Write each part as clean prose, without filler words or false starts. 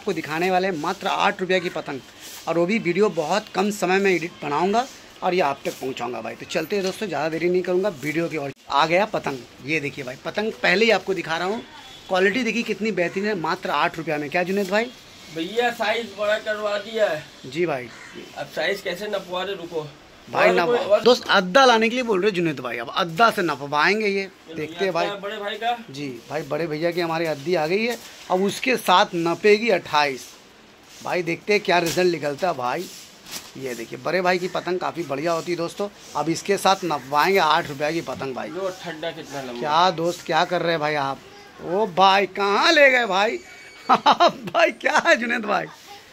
आपको दिखाने वाले हैं मात्र 8 रुपये की पतंग, और वो भी वीडियो बहुत कम समय में एडिट बनाऊंगा और ये आप तक पहुंचाऊंगा भाई। तो चलते हैं दोस्तों, ज़्यादा देरी नहीं करूंगा वीडियो की ओर। आ गया पतंग, ये देखिए भाई पतंग पहले ही आपको दिखा रहा हूँ। क्वालिटी देखिए कितनी बेहतरीन है, मात्र 8 रुपये में। क्या जुनेद भाई? भैया साइज बड़ा करवा दिया है जी भाई। अब साइज कैसे नपवा रहे, रुको भाई नपवा दोस्त, अद्दा लाने के लिए बोल रहे जुनेद भाई। अब अद्दा से नपवाएंगे ये, देखते हैं भाई। बड़े भाई का जी भाई, बड़े भैया की हमारी अद्दी आ गई है। अब उसके साथ नपेगी 28 भाई, देखते हैं क्या रिजल्ट निकलता है भाई। ये देखिए बड़े भाई की पतंग काफ़ी बढ़िया होती है दोस्तों। अब इसके साथ नपवाएंगे 8 रुपये की पतंग भाई। जो ठंडा कितना लंबा। क्या दोस्त क्या कर रहे हैं भाई आप? ओ भाई कहाँ ले गए भाई? भाई क्या है जुनेद भाई?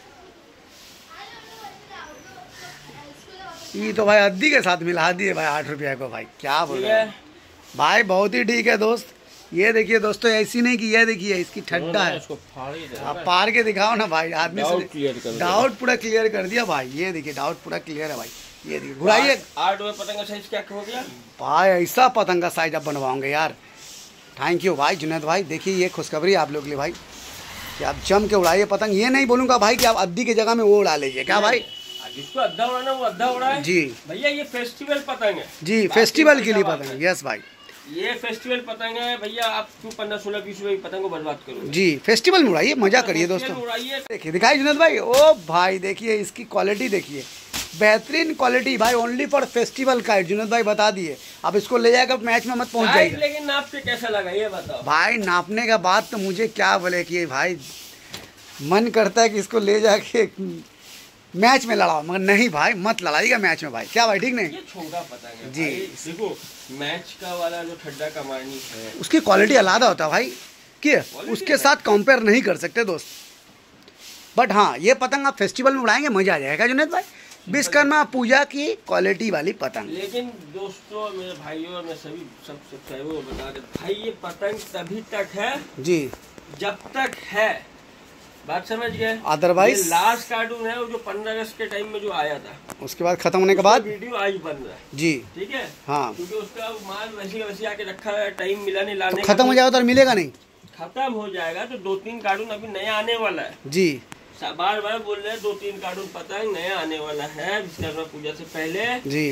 ये तो भाई अद्दी के साथ मिला दिए भाई 8 रुपये को भाई। क्या बोल रहे हैं भाई? बहुत ही ठीक है दोस्त। ये देखिए दोस्तों, ऐसी नहीं कि ये देखिए इसकी ठड्डा है, आप पार के दिखाओ ना भाई। आदमी से डाउट पूरा क्लियर कर दिया भाई। ये देखिए डाउट पूरा क्लियर है भाई। ये देखिए घुराइए। 8 रुपये पतंग का साइज क्या हो गया भाई? ऐसा पतंग का साइज आप बनवाओगे यार। थैंक यू भाई जुनेद भाई। देखिए ये खुशखबरी आप लोग के लिए भाई कि आप जम के उड़ाइए पतंग। ये नहीं बोलूँगा भाई कि आप अद्दी की जगह में वो उड़ा लीजिए। क्या भाई? जिसको अद्दा उड़ाना वो अद्दा उड़ाए जी भैया। ये फेस्टिवल पतंग है जी, फेस्टिवल के लिए पतंग। यस भाई, ये फेस्टिवल पतंग है भैया। आप क्यों 15, 16, 20 रुपए की पतंग को बर्बाद करो जी। फेस्टिवल में उड़ाइए, मजा करिए दोस्तों। देखिए दिखाई जुनेद भाई। ओ भाई देखिए इसकी क्वालिटी देखिए, बेहतरीन क्वालिटी भाई। ओनली फॉर फेस्टिवल का है, जुनेद भाई बता दिए। अब इसको ले जाकर मैच में मत पहुंच जाइए। लेकिन नाप के कैसा लगा ये बताओ भाई? नापने का बात तो मुझे क्या बोले कि भाई मन करता है कि इसको ले जाके मैच में लड़ाओ, मगर नहीं भाई मत लड़ाइएगा मैच में भाई। क्या भाई ठीक नहीं? ये छोटा पतंग है जी। देखो मैच का वाला जो ठड्डा कमानी है उसकी क्वालिटी अलग होता है भाई, कि उसके साथ कंपेयर नहीं कर सकते दोस्त। बट हाँ ये पतंग आप फेस्टिवल में उड़ाएंगे मजा आ जाएगा जुनेद भाई। विश्वकर्मा पूजा की क्वालिटी वाली पतंग। लेकिन दोस्तों मेरे भाइयों मैं सभी सबसे बता दे भाई, ये पतंग तभी तक है जी जब तक है, बात समझ गए? अदरवाइज लास्ट कार्टून है वो जो 15 अगस्त के टाइम में जो आया था, उसके बाद खत्म होने के बाद वीडियो आज बन रहा है जी। ठीक है हाँ, क्योंकि उसका माल वैसे आके रखा है, टाइम मिला नहीं लाने तो खत्म हो जाएगा तो मिलेगा नहीं। खत्म हो जाएगा तो 2-3 कार्टून अभी नया आने वाला है जी। बार बार बोल रहे हैं 2-3 कार्टून पतंग नया आने वाला है विश्वकर्मा पूजा से पहले जी।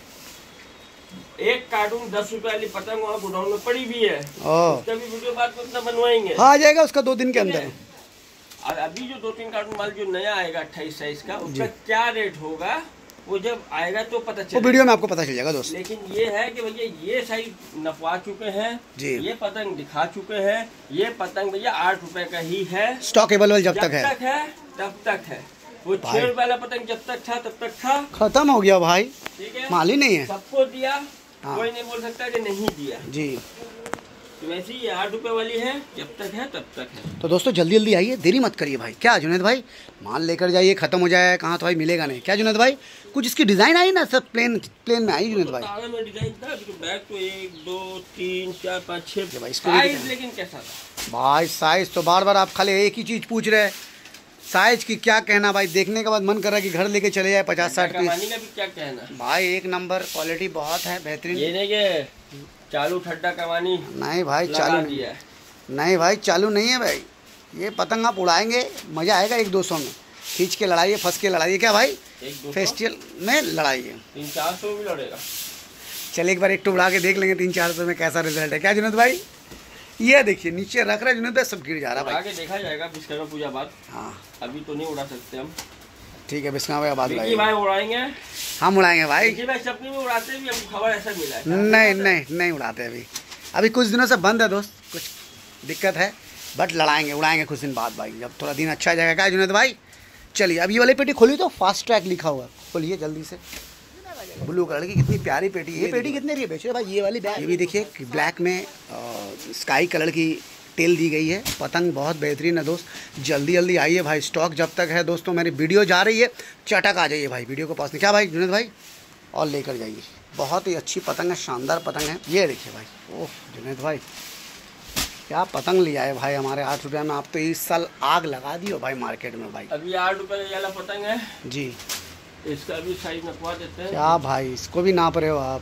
एक कार्टून 10 रुपए वाली पतंग वहाँ गोडाउन में पड़ी भी है, उसका भी वीडियो बाद में अपना बनवाएंगे। आ जाएगा उसका 2 दिन के अंदर। और अभी जो 2-3 कार्टून माल जो नया आएगा 28 साइज का, उसका क्या रेट होगा वो जब आएगा तो पता चलेगा, वो वीडियो में आपको पता चल जाएगा दोस्त। लेकिन ये है कि भैया ये साइज नपवा चुके हैं जी, ये पतंग दिखा चुके हैं। ये पतंग भैया 8 रुपए का ही है, स्टॉक अवेलेबल जब तक है तब तक है। वो 6 रुपए वाला पतंग जब तक था तब तक था, खत्म हो गया भाई। ठीक है, माल ही नहीं है, सबको दिया। कोई नहीं बोल सकता कि नहीं दिया जी। तो वैसे ही 8 रुपए वाली है, जब तक है तब तक है। तो दोस्तों जल्दी जल्दी आइए, देरी मत करिए भाई। क्या जुनेद भाई? माल लेकर जाइए, खत्म हो जाए कहाँ तो भाई मिलेगा नहीं। क्या जुनेद भाई? कुछ इसकी डिजाइन आई ना, सब प्लेन में आई जुनेद भाई। में डिजाइन था तो बैग तो 1 2 3 4 5 6 साइज, लेकिन कैसा था भाई? साइज तो बार बार आप खाली एक ही चीज पूछ रहे हैं, साइज की क्या कहना भाई? देखने के बाद मन कर रहा है कि घर लेके चले जाए 50-60 पीस का भी क्या कहना भाई। एक नंबर क्वालिटी बहुत है, बेहतरीन। ये नहीं कि चालू ठड्डा कमानी नहीं भाई, चालू नहीं भाई, चालू नहीं है भाई। ये पतंग आप उड़ाएंगे मजा आएगा 100-200 में, खींच के लड़ाइए, फंस के लड़ाइए। क्या भाई? फेस्टिवल में लड़ाइए 300-400 भी लड़ेगा। चलिए एक बार एक उड़ा के देख लेंगे 300-400 में कैसा रिजल्ट है। क्या जुनेद भाई? ये देखिए नीचे रख रहे जुनेद भाई, सब गिर जा रहा है भाई। आगे देखा जाएगा विश्वकर्मा पूजा बाद। हाँ अभी तो नहीं उड़ा सकते हम, ठीक है। विश्वकर्मा बाद भाई उड़ाएंगे, हम उड़ाएंगे भाई। भाई सपने में उड़ाते भी, हमको खबर ऐसा मिला है। नहीं उड़ाते अभी कुछ दिनों से बंद है दोस्त, कुछ दिक्कत है। बट लड़ाएंगे उड़ाएंगे कुछ दिन बाद भाई, जब थोड़ा दिन अच्छा जाएगा। क्या जुनेद भाई? चलिए अब ये वाली पेटी खोली तो फास्ट ट्रैक लिखा हुआ, खोलिए जल्दी से। ब्लू कलर की कितनी प्यारी पेटी। ये पेटी कितने की बेच रहे भाई? ये वाली ये भी देखिए ब्लैक में स्काई कलर की टेल दी गई है। पतंग बहुत बेहतरीन है दोस्त। जल्दी जल्दी आइए भाई, स्टॉक जब तक है दोस्तों। मेरी वीडियो जा रही है, चटक आ जाइए भाई वीडियो को पास में। क्या भाई जुनेद भाई? और लेकर जाइए, बहुत ही अच्छी पतंग है, शानदार पतंग है। ये देखिए भाई, ओह जुनेद भाई क्या पतंग लिया है भाई हमारे 8 रुपये में। आप तो इस साल आग लगा दियो भाई मार्केट में भाई। अभी 8 रुपये वाला पतंग है जी, इसका भी साइज नपवा देते हैं। क्या भाई इसको भी नाप रहे हो आप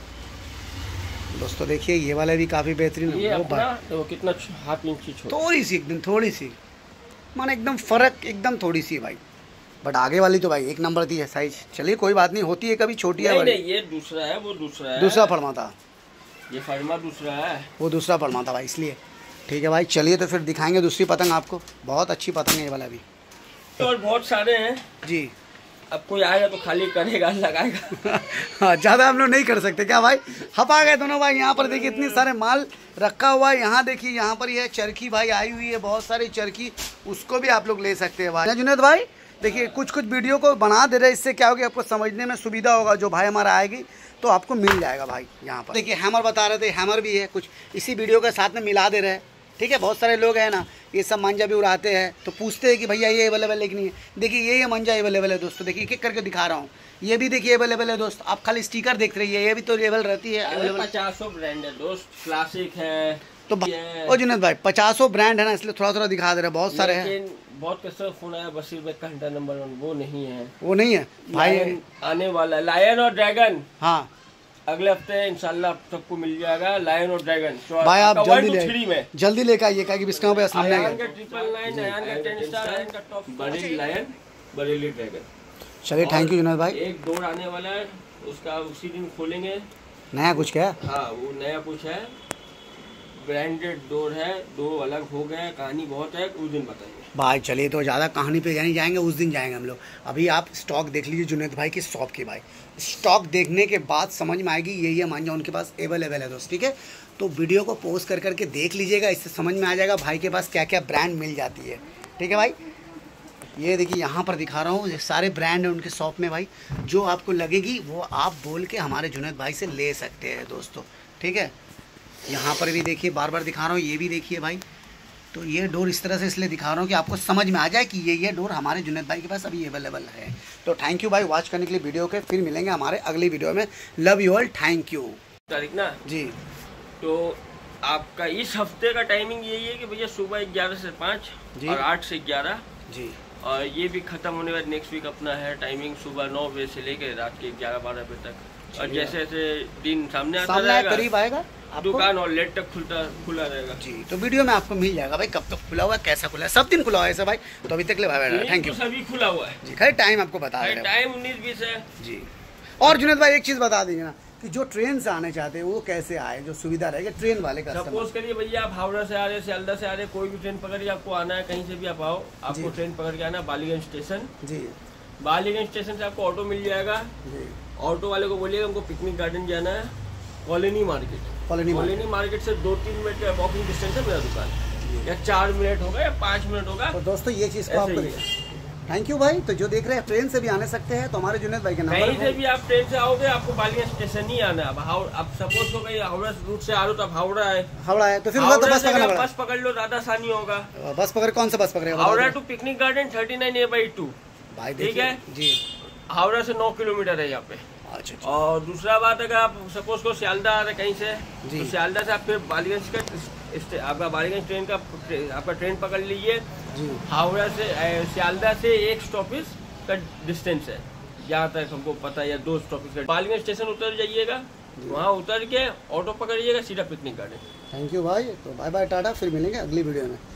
दोस्तों? देखिए ये वाला भी काफ़ी बेहतरीन है। ये अपना तो कितना 1/2 इंच छोटा, थोड़ी सी एकदम थोड़ी सी माने एकदम फ़र्क एकदम थोड़ी सी है भाई, बट आगे वाली तो भाई एक नंबर दी है साइज। चलिए कोई बात नहीं, होती है कभी छोटी है। नहीं, ये दूसरा है, वो दूसरा है, दूसरा फरमा था, ये फरमा दूसरा है, वो दूसरा फरमा था भाई, इसलिए ठीक है भाई। चलिए तो फिर दिखाएंगे दूसरी पतंग आपको, बहुत अच्छी पतंग है ये वाला भी। और बहुत सारे हैं जी, अब कोई आएगा तो खाली करेगा, लगाएगा। हाँ, ज़्यादा हम लोग नहीं कर सकते क्या भाई, हपा गए दोनों भाई। यहाँ पर देखिए इतने सारे माल रखा हुआ है, यहाँ देखिए यहाँ पर ये चरखी भाई आई हुई है, बहुत सारी चरखी, उसको भी आप लोग ले सकते हैं भाई। जुनैद भाई देखिए कुछ वीडियो को बना दे रहे, इससे क्या होगा आपको समझने में सुविधा होगा। जो भाई हमारा आएगी तो आपको मिल जाएगा भाई। यहाँ पर देखिए हैमर बता रहे थे, हैमर भी है, कुछ इसी वीडियो के साथ में मिला दे रहे हैं, ठीक है। बहुत सारे लोग हैं ना, ये सब मंजा भी उड़ाते हैं, तो पूछते हैं कि भैया ये अवेलेबल है कि नहीं है। देखिए ये मंजा अवेलेबल है दोस्तों, देखिए एक एक करके दिखा रहा हूँ। ये भी देखिए अवेलेबल है दोस्त, आप खाली स्टिकर देख रही है, ये भी तो अवेलेबल रहती है। 50 ब्रांड है दोस्त, क्लासिक है तो ओ जुनैद भाई 50 ब्रांड है ना, इसलिए थोड़ा थोड़ा दिखा दे रहे हैं, बहुत सारे हैं। बहुत कस्टमर फोन आया बशीर भाई का घंटा नंबर 1, वो नहीं है, वो नहीं है भाई, आने वाला लायन और ड्रैगन। हाँ अगले हफ्ते इंशाल्लाह सबको मिल जाएगा लायन और ड्रैगन भाई। आप जल्दी लेकर आइए, क्या डिस्काउंट पे सामने आएगा। 999, आयान का 10 स्टार, आयान का top, Bareilly lion, Bareilly dragon. चलिए थैंक यू जुनैद भाई। एक डोर आने वाला है, उसका उसी दिन खोलेंगे, नया कुछ क्या? हाँ वो नया कुछ है, ब्रांडेड डोर है, दो अलग हो गए, कहानी बहुत है, उस दिन बताइए भाई। चलिए तो ज़्यादा कहानी पे नहीं जाएंगे, उस दिन जाएंगे हम लोग। अभी आप स्टॉक देख लीजिए जुनैद भाई की शॉप की भाई, स्टॉक देखने के बाद समझ में आएगी ये मान जाओ उनके पास अवेलेबल है दोस्त, ठीक है। तो वीडियो को पोस्ट कर करके देख लीजिएगा, इससे समझ में आ जाएगा भाई के पास क्या क्या ब्रांड मिल जाती है, ठीक है भाई। ये देखिए यहाँ पर दिखा रहा हूँ, ये सारे ब्रांड है उनके शॉप में भाई, जो आपको लगेगी वो आप बोल के हमारे जुनैद भाई से ले सकते हैं दोस्तों, ठीक है। यहाँ पर भी देखिए बार बार दिखा रहा हूँ, ये भी देखिए भाई। तो ये डोर इस तरह से इसलिए दिखा रहा हूँ कि आपको समझ में आ जाए कि ये डोर हमारे जुनैद भाई के पास अभी अवेलेबल है। तो थैंक यू भाई वॉच करने के लिए वीडियो के, फिर मिलेंगे हमारे अगली वीडियो में। Love you all, thank you. तारीख ना जी, तो आपका इस हफ्ते का टाइमिंग यही है कि भैया सुबह 11 से 5 और 8 से 11 जी। और ये भी खत्म होने वाला नेक्स्ट वीक अपना है टाइमिंग, सुबह 9 बजे से लेकर रात के 11-12 बजे तक। और जैसे जैसे दिन सामने आता रहेगा, करीब आएगा, दुकान और लेट तक खुला रहेगा जी। तो वीडियो में आपको मिल जाएगा भाई कब तक खुला हुआ है, कैसा खुला है, सब दिन खुला हुआ है ऐसा भाई। तो अभी तक ले भाई थैंक यू। सभी खुला हुआ है जी, खैर टाइम आपको बता रहे हैं, टाइम 19-20 है जी। और जुनैद भाई एक चीज़ बता दीजिए ना कि जो ट्रेन से आने चाहते हैं वो कैसे आए, जो सुविधा रहेगी ट्रेन वाले का। सपोज करिए भैया आप हावड़ा से आ रहे, सियालदा से आ रहे, कोई भी ट्रेन पकड़िए, आपको आना है कहीं से भी आप आओ, आपको ट्रेन पकड़ के आना बालीगंज स्टेशन जी। बालीगंज स्टेशन से आपको ऑटो मिल जाएगा जी। ऑटो वाले को बोलिएगा हमको पिकनिक गार्डन जाना है, कॉलोनी मार्केट, कॉलोनी मार्केट से 2-3 मिनट का वॉकिंग डिस्टेंस है मेरा दुकान, या 4 मिनट होगा या 5 मिनट होगा। तो दोस्तों ये चीज़ को आपको थैंक यू भाई। तो जो देख रहे हैं ट्रेन से भी आने सकते हैं, तो हमारे जुनैद भाई के नंबर, कहीं से भी आप ट्रेन से आओगे आपको बालीगंज स्टेशन ही आना है। आप सपोज को कहीं हावड़ा रूट से आ रहे हो तो आप हावड़ा है तो फिर बस पकड़ लो, ज्यादा आसानी होगा। बस पकड़, कौन सा बस पकड़े? Howrah to picnic garden 39A/2 भाई, ठीक है जी। हावड़ा से 9 किलोमीटर है यहाँ पे। अच्छा। और दूसरा बात, अगर आप सपोज को सियालदा आ रहे कहीं से, तो सियालदा से आप फिर बालीगंज का आपका बालीगंज ट्रेन का आपका ट्रेन पकड़ लीजिए। हावड़ा से सियालदा से 1 स्टॉपेज का डिस्टेंस है, जहाँ तक हमको पता है, या 2 स्टॉपेज का। बालीगंज स्टेशन उतर जाइएगा, वहाँ उतर के ऑटो पकड़िएगा, सीधा पिकनिक गार्डन। थैंक यू भाई। तो बाय बाय, टाटा, फिर मिलेंगे अगली वीडियो में।